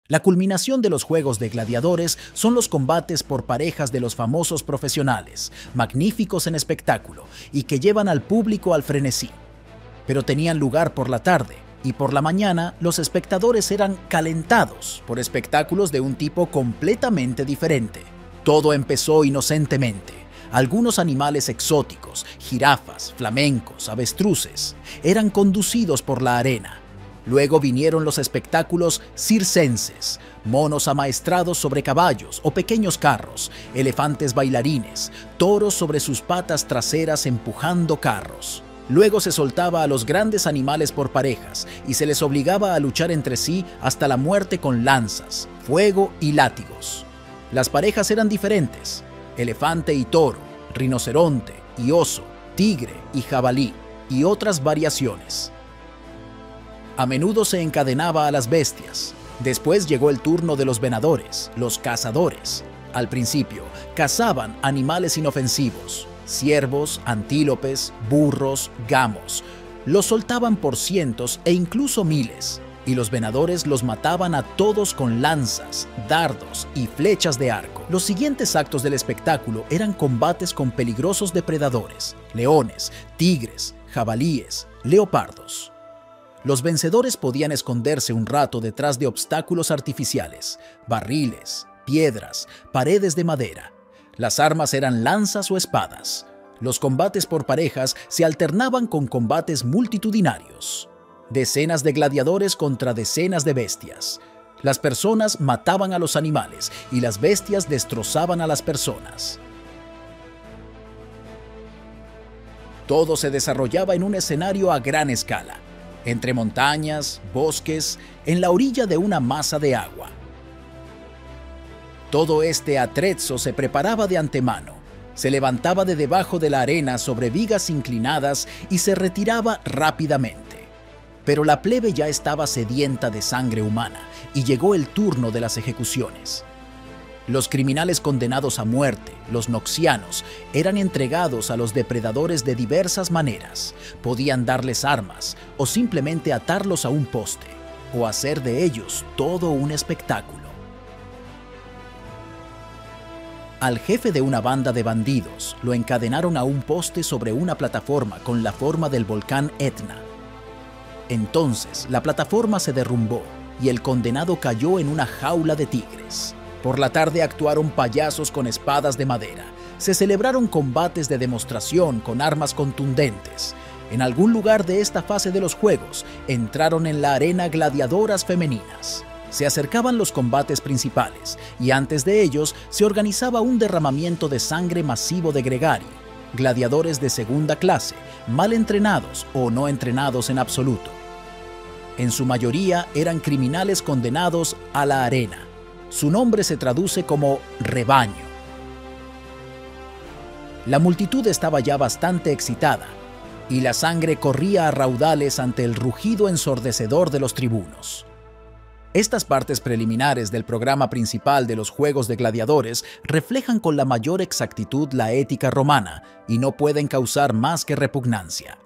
La culminación de los juegos de gladiadores son los combates por parejas de los famosos profesionales, magníficos en espectáculo y que llevan al público al frenesí. Pero tenían lugar por la tarde y por la mañana los espectadores eran calentados por espectáculos de un tipo completamente diferente. Todo empezó inocentemente. Algunos animales exóticos, jirafas, flamencos, avestruces, eran conducidos por la arena. Luego vinieron los espectáculos circenses, monos amaestrados sobre caballos o pequeños carros, elefantes bailarines, toros sobre sus patas traseras empujando carros. Luego se soltaba a los grandes animales por parejas y se les obligaba a luchar entre sí hasta la muerte con lanzas, fuego y látigos. Las parejas eran diferentes: elefante y toro, rinoceronte y oso, tigre y jabalí, y otras variaciones. A menudo se encadenaba a las bestias. Después llegó el turno de los venadores, los cazadores. Al principio, cazaban animales inofensivos: ciervos, antílopes, burros, gamos. Los soltaban por cientos e incluso miles, y los venadores los mataban a todos con lanzas, dardos y flechas de arco. Los siguientes actos del espectáculo eran combates con peligrosos depredadores: leones, tigres, jabalíes, leopardos. Los vencedores podían esconderse un rato detrás de obstáculos artificiales, barriles, piedras, paredes de madera. Las armas eran lanzas o espadas. Los combates por parejas se alternaban con combates multitudinarios. Decenas de gladiadores contra decenas de bestias. Las personas mataban a los animales y las bestias destrozaban a las personas. Todo se desarrollaba en un escenario a gran escala, entre montañas, bosques, en la orilla de una masa de agua. Todo este atrezzo se preparaba de antemano, se levantaba de debajo de la arena sobre vigas inclinadas y se retiraba rápidamente. Pero la plebe ya estaba sedienta de sangre humana y llegó el turno de las ejecuciones. Los criminales condenados a muerte, los noxianos, eran entregados a los depredadores de diversas maneras. Podían darles armas o simplemente atarlos a un poste o hacer de ellos todo un espectáculo. Al jefe de una banda de bandidos lo encadenaron a un poste sobre una plataforma con la forma del volcán Etna. Entonces la plataforma se derrumbó y el condenado cayó en una jaula de tigres. Por la tarde actuaron payasos con espadas de madera. Se celebraron combates de demostración con armas contundentes. En algún lugar de esta fase de los juegos entraron en la arena gladiadoras femeninas. Se acercaban los combates principales y antes de ellos se organizaba un derramamiento de sangre masivo de gregari, gladiadores de segunda clase, mal entrenados o no entrenados en absoluto. En su mayoría eran criminales condenados a la arena. Su nombre se traduce como rebaño. La multitud estaba ya bastante excitada y la sangre corría a raudales ante el rugido ensordecedor de los tribunos. Estas partes preliminares del programa principal de los Juegos de Gladiadores reflejan con la mayor exactitud la ética romana y no pueden causar más que repugnancia.